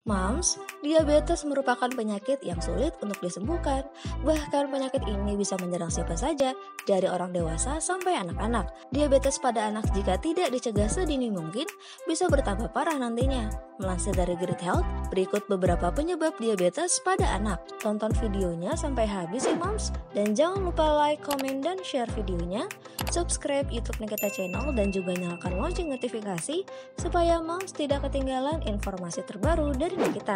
Moms, diabetes merupakan penyakit yang sulit untuk disembuhkan. Bahkan penyakit ini bisa menyerang siapa saja, dari orang dewasa sampai anak-anak. Diabetes pada anak jika tidak dicegah sedini mungkin, bisa bertambah parah nantinya. Melansir dari Grid Health, berikut beberapa penyebab diabetes pada anak. Tonton videonya sampai habis ya Moms. Dan jangan lupa like, komen, dan share videonya. Subscribe YouTube Nikita Channel dan juga nyalakan lonceng notifikasi supaya Moms tidak ketinggalan informasi terbaru dari Nikita.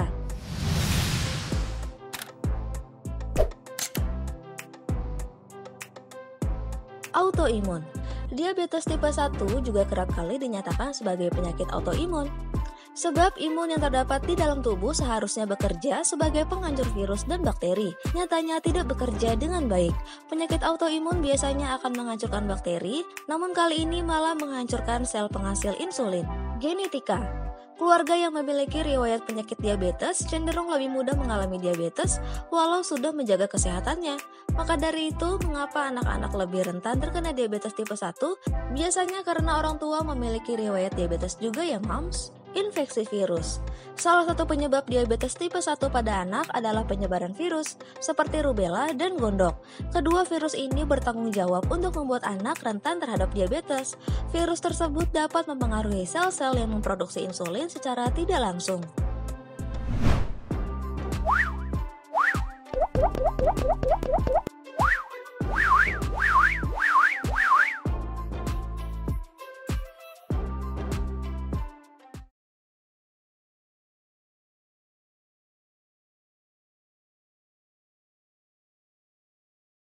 Autoimun. Diabetes tipe 1 juga kerap kali dinyatakan sebagai penyakit autoimun. Sebab imun yang terdapat di dalam tubuh seharusnya bekerja sebagai penghancur virus dan bakteri. Nyatanya tidak bekerja dengan baik. Penyakit autoimun biasanya akan menghancurkan bakteri, namun kali ini malah menghancurkan sel penghasil insulin. Genetika. Keluarga yang memiliki riwayat penyakit diabetes cenderung lebih mudah mengalami diabetes walau sudah menjaga kesehatannya. Maka dari itu, mengapa anak-anak lebih rentan terkena diabetes tipe 1? Biasanya karena orang tua memiliki riwayat diabetes juga ya Moms. Infeksi virus. Salah satu penyebab diabetes tipe 1 pada anak adalah penyebaran virus, seperti rubella dan gondok. Kedua virus ini bertanggung jawab untuk membuat anak rentan terhadap diabetes. Virus tersebut dapat mempengaruhi sel-sel yang memproduksi insulin secara tidak langsung.